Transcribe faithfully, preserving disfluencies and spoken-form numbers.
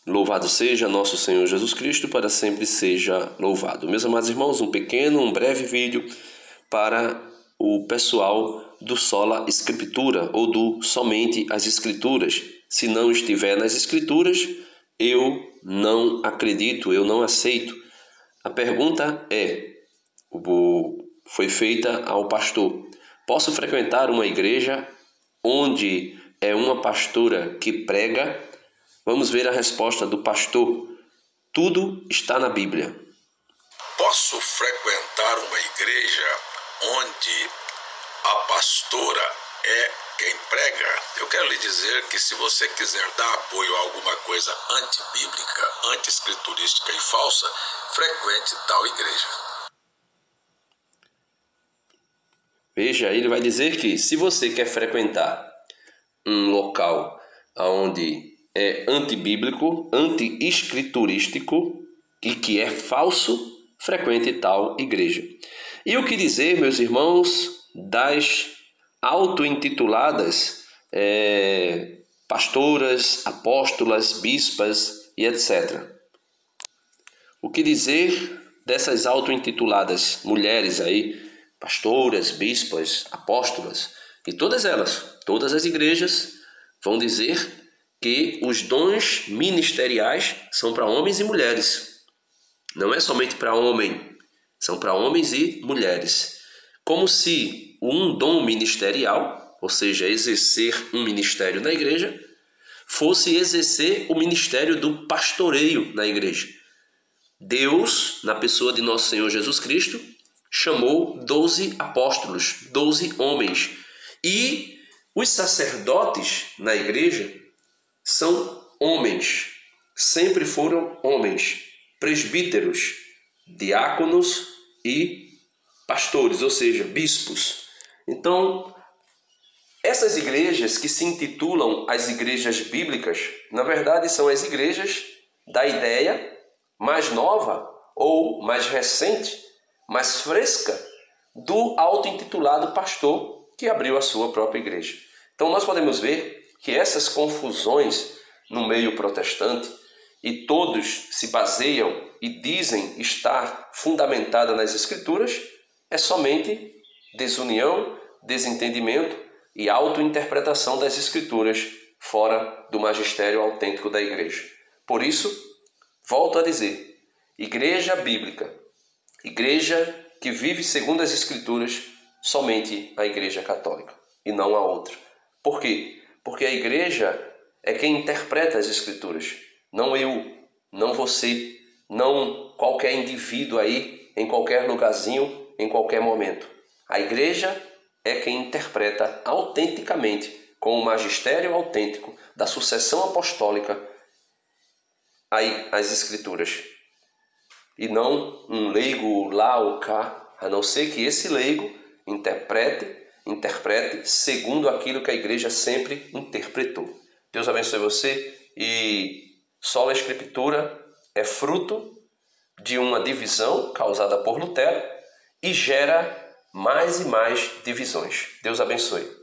Louvado seja nosso Senhor Jesus Cristo, para sempre seja louvado. Meus amados irmãos, um pequeno, um breve vídeo para o pessoal do Sola Escritura ou do Somente as Escrituras. Se não estiver nas Escrituras, eu não acredito, eu não aceito. A pergunta é, foi feita ao pastor: posso frequentar uma igreja onde é uma pastora que prega? Vamos ver a resposta do pastor. Tudo está na Bíblia. Posso frequentar uma igreja onde a pastora é quem prega? Eu quero lhe dizer que se você quiser dar apoio a alguma coisa antibíblica, anti-escriturística e falsa, frequente tal igreja. Veja, ele vai dizer que se você quer frequentar um local onde é antibíblico, anti-escriturístico e que é falso, frequente tal igreja. E o que dizer, meus irmãos, das auto-intituladas é, pastoras, apóstolas, bispas e etcétera. O que dizer dessas auto-intituladas mulheres aí, pastoras, bispas, apóstolas, e todas elas, todas as igrejas vão dizer que os dons ministeriais são para homens e mulheres. Não é somente para homem, são para homens e mulheres. Como se um dom ministerial, ou seja, exercer um ministério na igreja, fosse exercer o ministério do pastoreio na igreja. Deus, na pessoa de nosso Senhor Jesus Cristo, chamou doze apóstolos, doze homens. E os sacerdotes na igreja são homens, sempre foram homens, presbíteros, diáconos e pastores, ou seja, bispos. Então, essas igrejas que se intitulam as igrejas bíblicas, na verdade são as igrejas da ideia mais nova ou mais recente, mais fresca, do auto-intitulado pastor que abriu a sua própria igreja. Então nós podemos ver que essas confusões no meio protestante, e todos se baseiam e dizem estar fundamentada nas Escrituras, é somente desunião, desentendimento e autointerpretação das Escrituras fora do magistério autêntico da igreja. Por isso, volto a dizer, igreja bíblica, igreja que vive segundo as Escrituras, somente a igreja católica e não a outra. Por quê? Porque a igreja é quem interpreta as Escrituras, não eu, não você, não qualquer indivíduo aí, em qualquer lugarzinho, em qualquer momento. A igreja é quem interpreta autenticamente, com o magistério autêntico da sucessão apostólica, as Escrituras. E não um leigo lá ou cá, a não ser que esse leigo interprete Interprete segundo aquilo que a igreja sempre interpretou. Deus abençoe você. E Sola Escritura é fruto de uma divisão causada por Lutero e gera mais e mais divisões. Deus abençoe.